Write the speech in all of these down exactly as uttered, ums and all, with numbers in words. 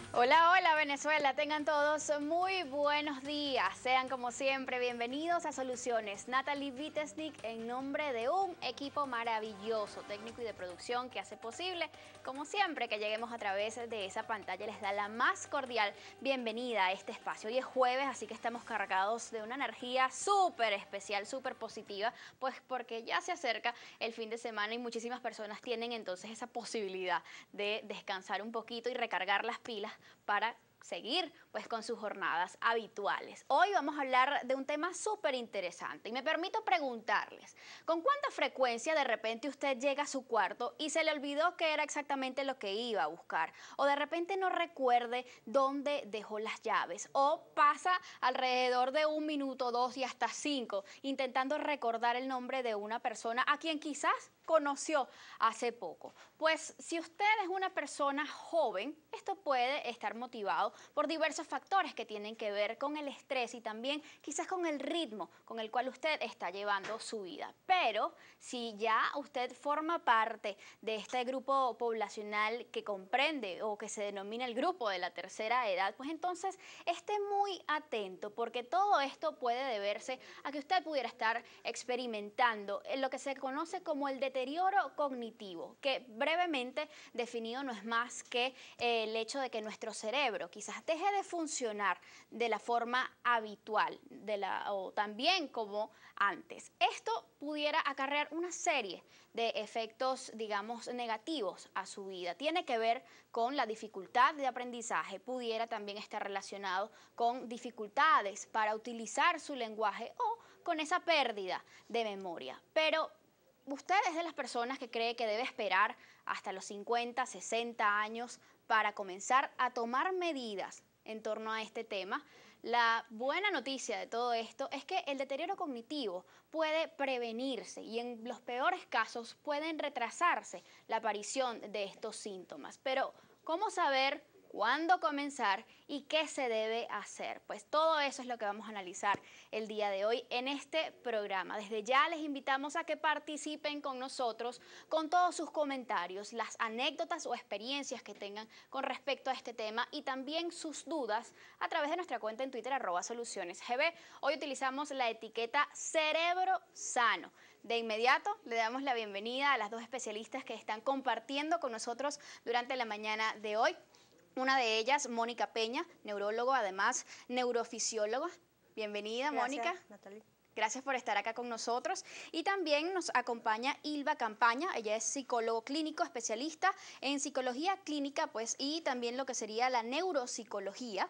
Hola, hola Venezuela, tengan todos muy buenos días. Sean como siempre bienvenidos a Soluciones. Natalie Vitesnik en nombre de un equipo maravilloso, técnico y de producción que hace posible, como siempre, que lleguemos a través de esa pantalla. Les da la más cordial bienvenida a este espacio. Hoy es jueves, así que estamos cargados de una energía súper especial, súper positiva, pues porque ya se acerca el fin de semana y muchísimas personas tienen entonces esa posibilidad de descansar un poquito y recargar las pilas para seguir pues con sus jornadas habituales. Hoy vamos a hablar de un tema súper interesante y me permito preguntarles, ¿con cuánta frecuencia de repente usted llega a su cuarto y se le olvidó qué era exactamente lo que iba a buscar? O de repente no recuerde dónde dejó las llaves, o pasa alrededor de un minuto, dos y hasta cinco intentando recordar el nombre de una persona a quien quizás conoció hace poco. Pues si usted es una persona joven, esto puede estar motivado por diversos factores que tienen que ver con el estrés y también quizás con el ritmo con el cual usted está llevando su vida. Pero si ya usted forma parte de este grupo poblacional que comprende o que se denomina el grupo de la tercera edad, pues entonces esté muy atento, porque todo esto puede deberse a que usted pudiera estar experimentando en lo que se conoce como el deterioro cognitivo, que brevemente definido no es más que eh, el hecho de que nuestro cerebro quizás deje de funcionar de la forma habitual de la, o también como antes. Esto pudiera acarrear una serie de efectos, digamos, negativos a su vida. Tiene que ver con la dificultad de aprendizaje, pudiera también estar relacionado con dificultades para utilizar su lenguaje o con esa pérdida de memoria. Pero ¿usted es de las personas que cree que debe esperar hasta los cincuenta, sesenta años para comenzar a tomar medidas en torno a este tema? La buena noticia de todo esto es que el deterioro cognitivo puede prevenirse y en los peores casos pueden retrasarse la aparición de estos síntomas. Pero, ¿cómo saber cuándo comenzar y qué se debe hacer? Pues todo eso es lo que vamos a analizar el día de hoy en este programa. Desde ya les invitamos a que participen con nosotros con todos sus comentarios, las anécdotas o experiencias que tengan con respecto a este tema y también sus dudas a través de nuestra cuenta en Twitter, arroba soluciones G B. Hoy utilizamos la etiqueta Cerebro Sano. De inmediato le damos la bienvenida a las dos especialistas que están compartiendo con nosotros durante la mañana de hoy. Una de ellas, Mónica Peña, neurólogo, además neurofisióloga. Bienvenida, Gracias, Mónica. Natalie. Gracias por estar acá con nosotros. Y también nos acompaña Ilva Campaña. Ella es psicólogo clínico, especialista en psicología clínica, pues, y también lo que sería la neuropsicología.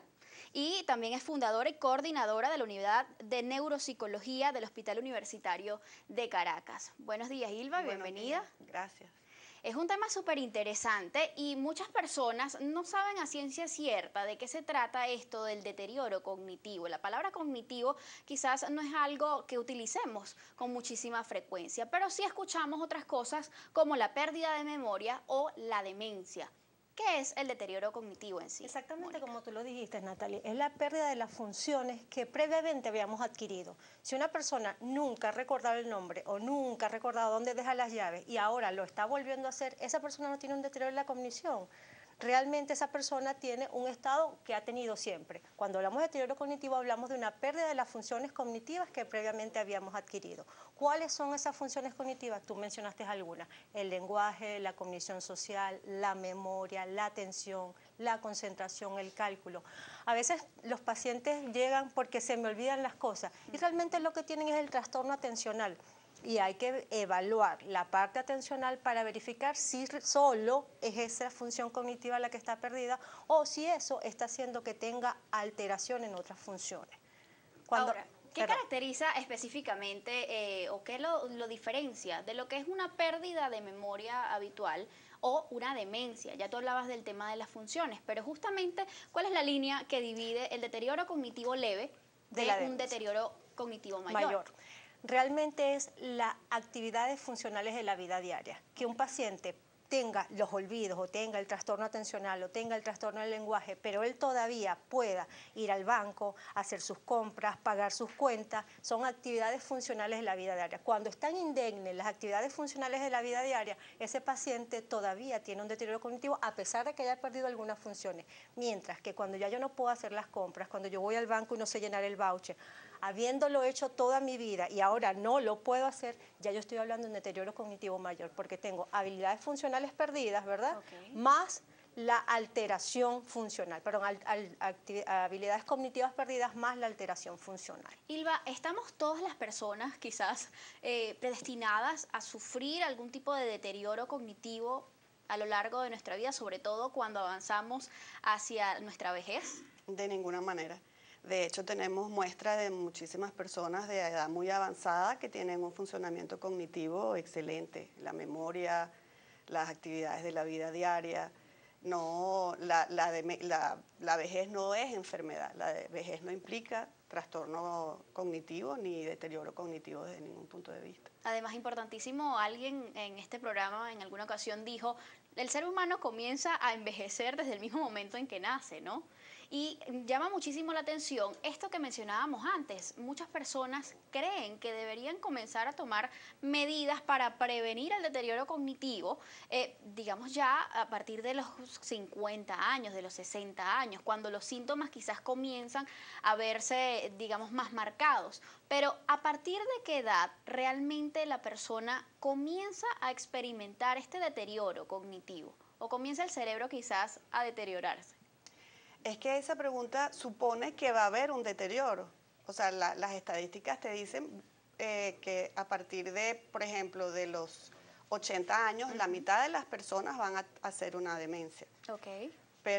Y también es fundadora y coordinadora de la Unidad de Neuropsicología del Hospital Universitario de Caracas. Buenos días, Ilva. Buenos Bienvenida. días. Gracias. Es un tema súper interesante y muchas personas no saben a ciencia cierta de qué se trata esto del deterioro cognitivo. La palabra cognitivo quizás no es algo que utilicemos con muchísima frecuencia, pero sí escuchamos otras cosas como la pérdida de memoria o la demencia. ¿Qué es el deterioro cognitivo en sí? Exactamente, Mónica? como tú lo dijiste, Natalie, es la pérdida de las funciones que previamente habíamos adquirido. Si una persona nunca ha recordado el nombre o nunca ha recordado dónde deja las llaves y ahora lo está volviendo a hacer, esa persona no tiene un deterioro en la cognición. Realmente esa persona tiene un estado que ha tenido siempre. Cuando hablamos de deterioro cognitivo hablamos de una pérdida de las funciones cognitivas que previamente habíamos adquirido. ¿Cuáles son esas funciones cognitivas? Tú mencionaste algunas: el lenguaje, la cognición social, la memoria, la atención, la concentración, el cálculo. A veces los pacientes llegan porque se me olvidan las cosas y realmente lo que tienen es el trastorno atencional. Y hay que evaluar la parte atencional para verificar si solo es esa función cognitiva la que está perdida o si eso está haciendo que tenga alteración en otras funciones. Cuando, Ahora, ¿qué perdón. caracteriza específicamente eh, o qué lo, lo diferencia de lo que es una pérdida de memoria habitual o una demencia? Ya tú hablabas del tema de las funciones, pero justamente, ¿cuál es la línea que divide el deterioro cognitivo leve de, De la un demencia. deterioro cognitivo mayor? mayor. Realmente es las actividades funcionales de la vida diaria, que un paciente tenga los olvidos o tenga el trastorno atencional o tenga el trastorno del lenguaje, pero él todavía pueda ir al banco, hacer sus compras, pagar sus cuentas, son actividades funcionales de la vida diaria. Cuando están indemnes las actividades funcionales de la vida diaria, ese paciente todavía tiene un deterioro cognitivo a pesar de que haya perdido algunas funciones. Mientras que cuando ya yo no puedo hacer las compras, cuando yo voy al banco y no sé llenar el voucher, habiéndolo hecho toda mi vida y ahora no lo puedo hacer, ya yo estoy hablando de un deterioro cognitivo mayor, porque tengo habilidades funcionales perdidas, ¿verdad? Okay. Más la alteración funcional, perdón, al, al, habilidades cognitivas perdidas más la alteración funcional. Ilva, ¿estamos todas las personas quizás eh, predestinadas a sufrir algún tipo de deterioro cognitivo a lo largo de nuestra vida, sobre todo cuando avanzamos hacia nuestra vejez? De ninguna manera. De hecho, tenemos muestras de muchísimas personas de edad muy avanzada que tienen un funcionamiento cognitivo excelente. La memoria, las actividades de la vida diaria. No, la, la, de, la, la vejez no es enfermedad. La vejez no implica trastorno cognitivo ni deterioro cognitivo desde ningún punto de vista. Además, importantísimo, alguien en este programa en alguna ocasión dijo, el ser humano comienza a envejecer desde el mismo momento en que nace, ¿no? Y llama muchísimo la atención esto que mencionábamos antes. Muchas personas creen que deberían comenzar a tomar medidas para prevenir el deterioro cognitivo, eh, digamos ya a partir de los cincuenta años, de los sesenta años, cuando los síntomas quizás comienzan a verse, digamos, más marcados. Pero ¿a partir de qué edad realmente la persona comienza a experimentar este deterioro cognitivo? ¿O comienza el cerebro quizás a deteriorarse? Es que esa pregunta supone que va a haber un deterioro. O sea, la, las estadísticas te dicen eh, que a partir de, por ejemplo, de los ochenta años, uh-huh. la mitad de las personas van a hacer una demencia. Okay.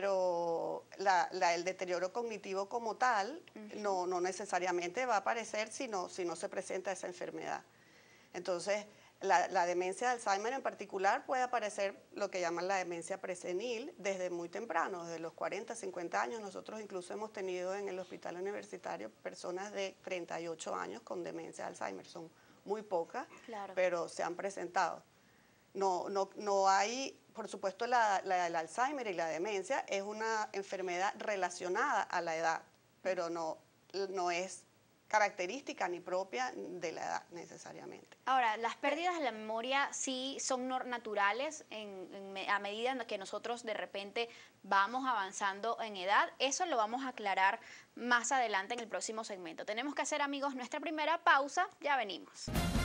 Pero la, la, el deterioro cognitivo como tal uh-huh. no, no necesariamente va a aparecer si no, si no se presenta esa enfermedad. Entonces, La, la demencia de Alzheimer en particular puede aparecer lo que llaman la demencia presenil desde muy temprano, desde los cuarenta, cincuenta años. Nosotros incluso hemos tenido en el hospital universitario personas de treinta y ocho años con demencia de Alzheimer. Son muy pocas, claro. pero se han presentado. No, no, no hay, por supuesto, la, la, el Alzheimer y la demencia es una enfermedad relacionada a la edad, pero no, no es característica ni propia de la edad necesariamente. Ahora, las pérdidas de la memoria sí son naturales en, en, a medida en que nosotros de repente vamos avanzando en edad. Eso lo vamos a aclarar más adelante en el próximo segmento. Tenemos que hacer, amigos, nuestra primera pausa. Ya venimos.